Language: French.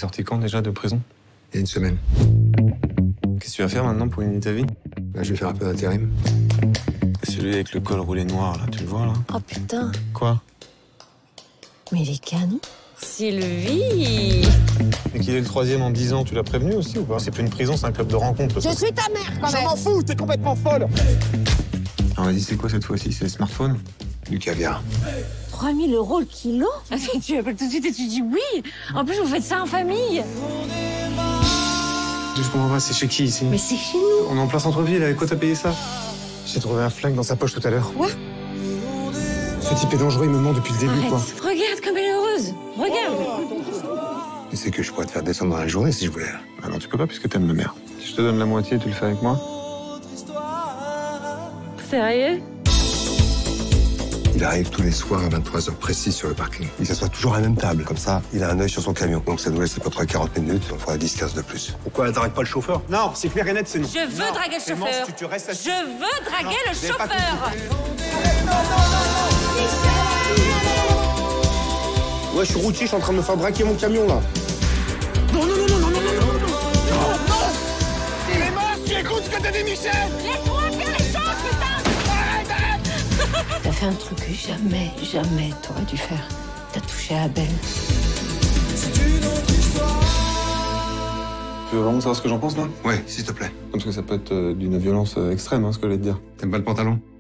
sorti quand déjà de prison? Il y a une semaine. Qu'est-ce que tu vas faire maintenant pour gagner ta vie? Là, je vais faire un peu d'intérim. Celui avec le col roulé noir, là, tu le vois, là? Oh putain. Quoi? Mais il est canon. Sylvie! Et qu'il est le troisième en 10 ans, tu l'as prévenu aussi ou pas? C'est plus une prison, c'est un club de rencontre. Je suis ta mère quand même! Je m'en fous, t'es complètement folle! Alors vas-y, c'est quoi cette fois-ci? C'est le smartphone? Du caviar. 3 000 € le kilo? Tu appelles tout de suite et tu dis oui! En plus, vous faites ça en famille! Je comprends pas, c'est chez qui ici? Mais c'est chez nous! On est en plein centre-ville, avec quoi t'as payé ça? J'ai trouvé un flingue dans sa poche tout à l'heure. Quoi? Ce type est dangereux, il me ment depuis le début, Arrête! quoi. Regarde comme elle est heureuse! Regarde! Tu sais que je pourrais te faire descendre dans la journée si je voulais. Ah non, tu peux pas puisque t'aimes ma mère. Si je te donne la moitié, tu le fais avec moi? Sérieux? Il arrive tous les soirs à 23h précis sur le parking. Il s'assoit toujours à la même table. Comme ça, il a un œil sur son camion. Donc ça nous laisse à peu près 40 minutes. On fera 10-15 de plus. Pourquoi t'arrêtes pas le chauffeur? Non, c'est clair et net, c'est non. Je veux draguer le chauffeur! Tu restes assis. Je veux draguer le vous avez pas chauffeur! Ouais, je suis routier, je suis en train de me faire braquer mon camion, là. Non! Il est mort, tu écoutes ce que t'as dit, Michel! Laisse-moi faire les choses, putain! T'as fait un truc que jamais t'aurais dû faire. T'as touché à Abel. Tu veux vraiment savoir ce que j'en pense, là? Ouais, s'il te plaît. Parce que ça peut être d'une violence extrême, hein, ce que je vais te dire. T'aimes pas le pantalon?